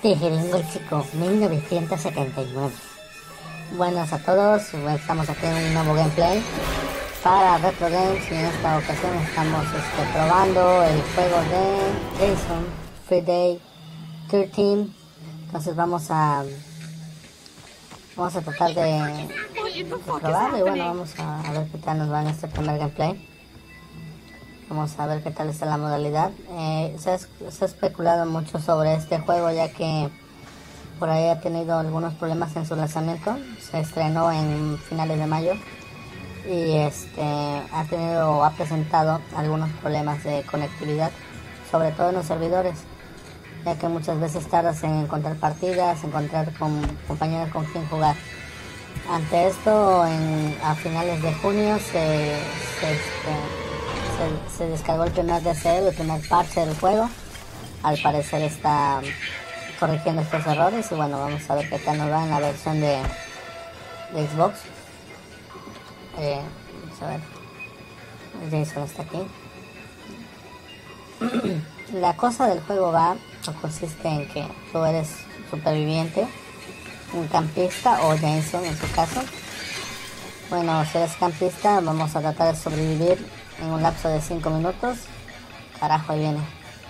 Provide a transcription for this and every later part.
Tejerengo el Chico, 1979. Buenas a todos, estamos aquí en un nuevo gameplay para Retro Games y en esta ocasión estamos probando el juego de Jason Friday 13. Entonces vamos a tratar de probarlo y bueno, vamos a ver qué tal nos va en este primer gameplay. Vamos a ver qué tal está la modalidad. Se ha especulado mucho sobre este juego, ya que por ahí ha tenido algunos problemas en su lanzamiento. Se estrenó en finales de mayo y ha presentado algunos problemas de conectividad, sobre todo en los servidores, ya que muchas veces tardas en encontrar partidas, encontrar compañeros con quien jugar. Ante esto, a finales de junio se descargó el primer DCL, el primer parche del juego. Al parecer está corrigiendo estos errores y bueno, vamos a ver qué tal nos va en la versión de Xbox. Vamos a ver, Jason está aquí. La cosa del juego consiste en que tú eres superviviente, un campista o Jason en su caso. Bueno, si eres campista, vamos a tratar de sobrevivir en un lapso de 5 minutos. Carajo, ahí viene.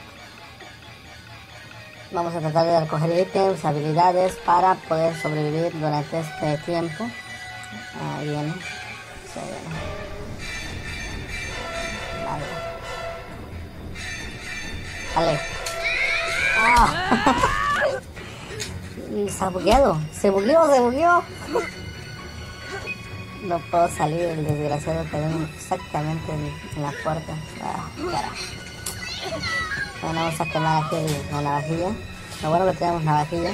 Vamos a tratar de recoger ítems, habilidades para poder sobrevivir durante este tiempo. Ahí viene. Sí, viene. Vale. ¡Ah! Se bugueó. No puedo salir, el desgraciado quedó exactamente en la puerta. Carajo. Bueno, vamos a quemar aquí la navajilla. Lo bueno que tenemos navajilla.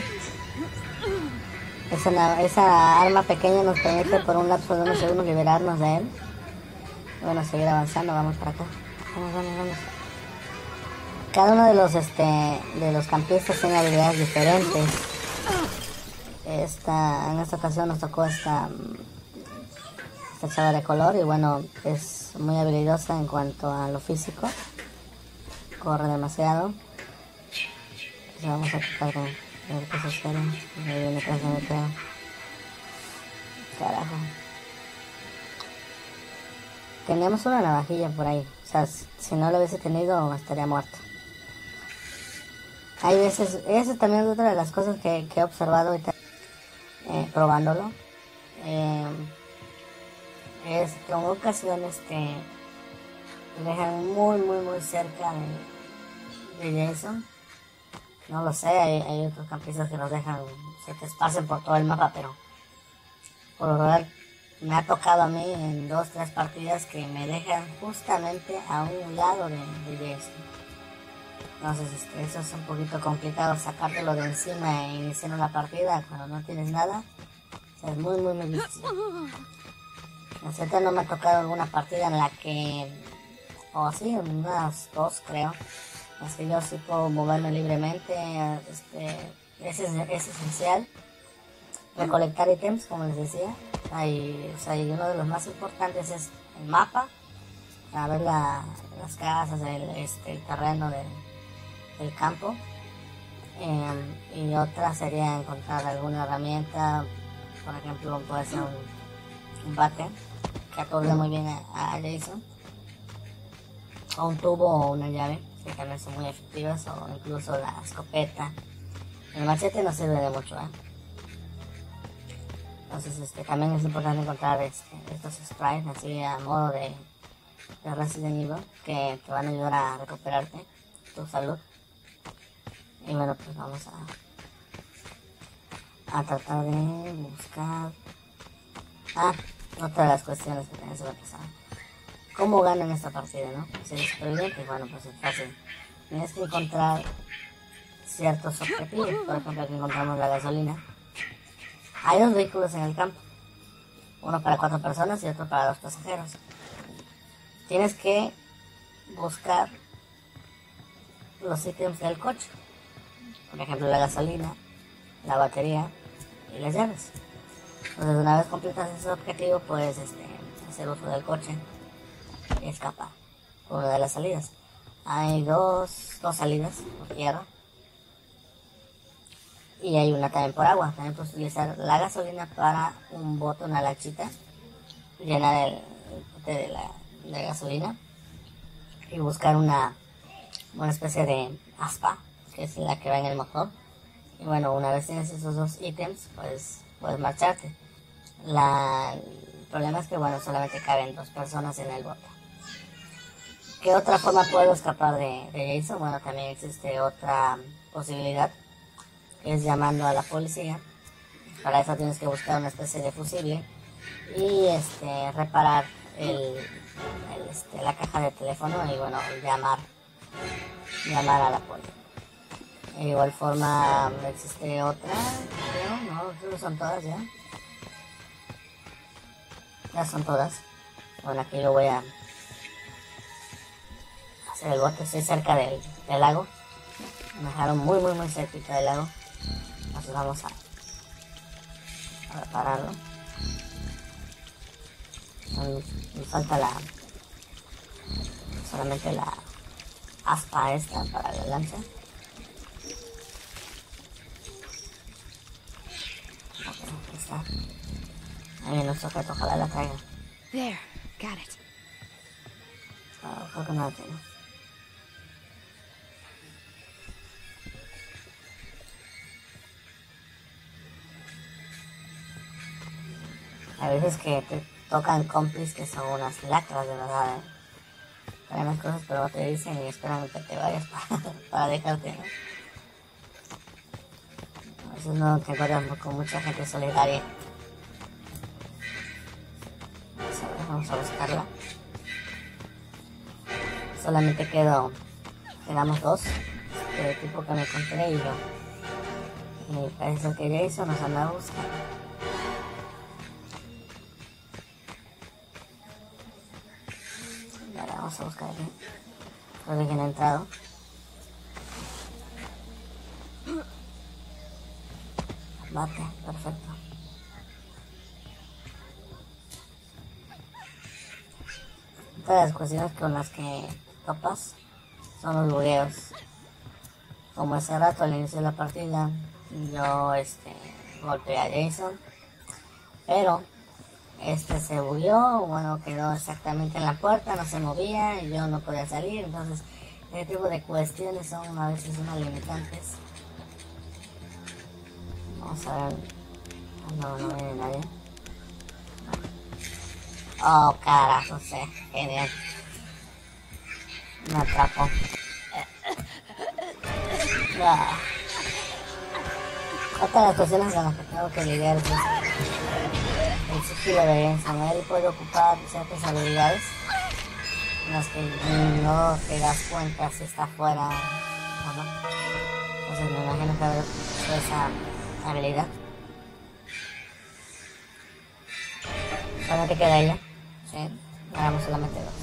Esa arma pequeña nos permite por un lapso de unos segundos liberarnos de él. Y bueno, seguir avanzando, vamos para acá. Vamos. Cada uno de los campistas tiene habilidades diferentes. En esta ocasión nos tocó esta chava de color y bueno, es muy habilidosa en cuanto a lo físico. Corre demasiado. Entonces vamos a tratar de ver qué sucede. Ahí viene atrás de mí, creo. Carajo. Teníamos una navajilla por ahí. O sea, si no lo hubiese tenido, estaría muerto. Hay veces, eso también es otra de las cosas que he observado ahorita, probándolo. Es que en ocasiones te dejan muy cerca de Jason. No lo sé, hay otros campistas que los dejan, se te espacian por todo el mapa, pero por lo general me ha tocado a mí en 2-3 partidas que me dejan justamente a un lado de Jason. Entonces eso es un poquito complicado, sacártelo de encima e iniciar una partida cuando no tienes nada. O sea, es muy difícil. Hasta no me ha tocado alguna partida en la que, o sí, unas 2 creo. Así yo sí puedo moverme libremente. Es esencial recolectar ítems, como les decía. Y uno de los más importantes es el mapa, a ver las casas, el terreno del campo. Y otra sería encontrar alguna herramienta, por ejemplo puede ser un bate que aturde muy bien a Jason, o un tubo o una llave, que también son muy efectivas, o incluso la escopeta. El machete no sirve de mucho, Entonces también es importante encontrar estos sprites así a modo de Resident Evil, que te van a ayudar a recuperarte tu salud. Y bueno, pues vamos a tratar de buscar. Otra de las cuestiones que también se me pasaba. ¿Cómo ganan esta partida, no? Si eres superviviente, bueno, pues es fácil. Tienes que encontrar ciertos objetivos. Por ejemplo, aquí encontramos la gasolina. Hay 2 vehículos en el campo. Uno para 4 personas y otro para 2 pasajeros. Tienes que buscar los ítems del coche. Por ejemplo, la gasolina, la batería y las llaves. Entonces, una vez completas ese objetivo, puedes hacer uso del coche y escapar por una de las salidas. Hay dos salidas por tierra. Y hay una también por agua. También puedes utilizar la gasolina para un bote, una lanchita, llenar el bote de gasolina y buscar una especie de aspa, que es la que va en el motor. Y bueno, una vez tienes esos dos ítems, pues puedes marcharte. El problema es que, bueno, solamente caben 2 personas en el bote. ¿Qué otra forma puedo escapar de Jason? Bueno, también existe otra posibilidad, que es llamando a la policía. Para eso tienes que buscar una especie de fusible y reparar la caja de teléfono y, bueno, llamar a la policía. De igual forma existe otra, creo, no, creo son todas ya. Ya son todas. Bueno, aquí lo voy a hacer el bote. Estoy cerca del lago. Me dejaron muy cerquita del lago. Entonces vamos a repararlo. Me falta solamente la aspa esta para la lancha. Aquí está. Ahí viene nuestro objeto, ojalá la traiga. There, got it. Creo que no la tengo. A veces que te tocan compis que son unas lacras, de verdad, traen las cosas pero no te dicen y esperan que te vayas para dejarte, ¿no? A veces no te encuentras con mucha gente solidaria. Vamos a buscarla. Solamente quedamos 2, el tipo que me encontré y yo. Y parece que Jason nos anda buscando. Ahora vamos a buscar aquí. Creo que no ha entrado. Bate, perfecto. Otra de las cuestiones con las que topas son los bugueos. Como hace rato al inicio de la partida, yo golpeé a Jason, pero se bugueó, bueno, quedó exactamente en la puerta, no se movía y yo no podía salir. Entonces ese tipo de cuestiones son a veces unas limitantes. Vamos a ver. No viene nadie. Oh, carajo, genial. Me atrapó. Otra de las cuestiones con las que tengo que lidiar es el sigilo de Jason. Él puede ocupar ciertas habilidades en las que no te das cuenta si está fuera o no. Entonces me imagino que habrá esa habilidad. Solamente queda ella. Sí, hagamos solamente 2.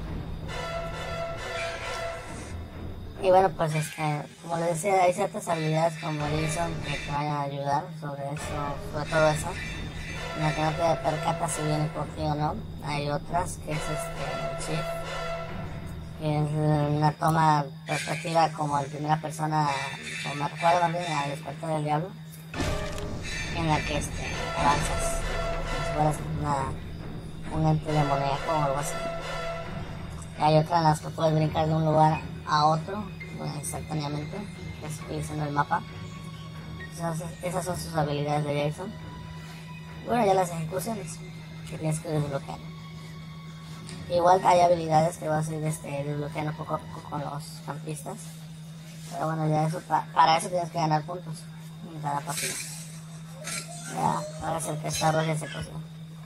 Y bueno, pues como les decía, hay ciertas habilidades como Jason que te van a ayudar sobre todo eso. En la que no te percatas si viene por ti o no. Hay otras que es Shift, que es una toma perspectiva como en primera persona, como me recuerdo también a Despertar del Diablo, en la que avanzas como si fueras un ente demoníaco o algo así. Y hay otras en las que puedes brincar de un lugar a otro instantáneamente, que es utilizando el mapa. Esas son sus habilidades de Jason. Y bueno, ya las ejecuciones que tienes que desbloquear. Igual hay habilidades que vas a ir desbloqueando poco a poco con los campistas. Pero bueno, ya para eso tienes que ganar puntos en cada partida. Ya, para hacer que desarrolle ese cosa.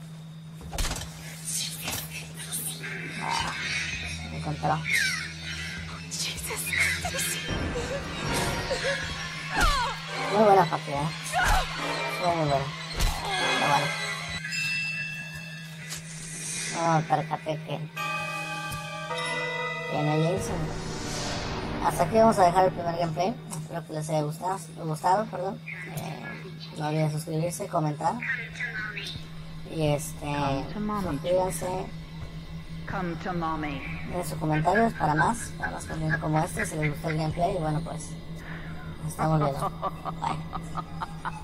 Me encontró. Muy buena partida, fue muy buena. Pero bueno, no me percaté que no hay Jason. Hasta aquí vamos a dejar el primer gameplay. Espero que les haya gustado, perdón. No olviden suscribirse, comentar y suscríbanse. Dejen sus comentarios para más contenido como este. Si les gustó el gameplay, bueno, pues Nos estamos viendo. Bye.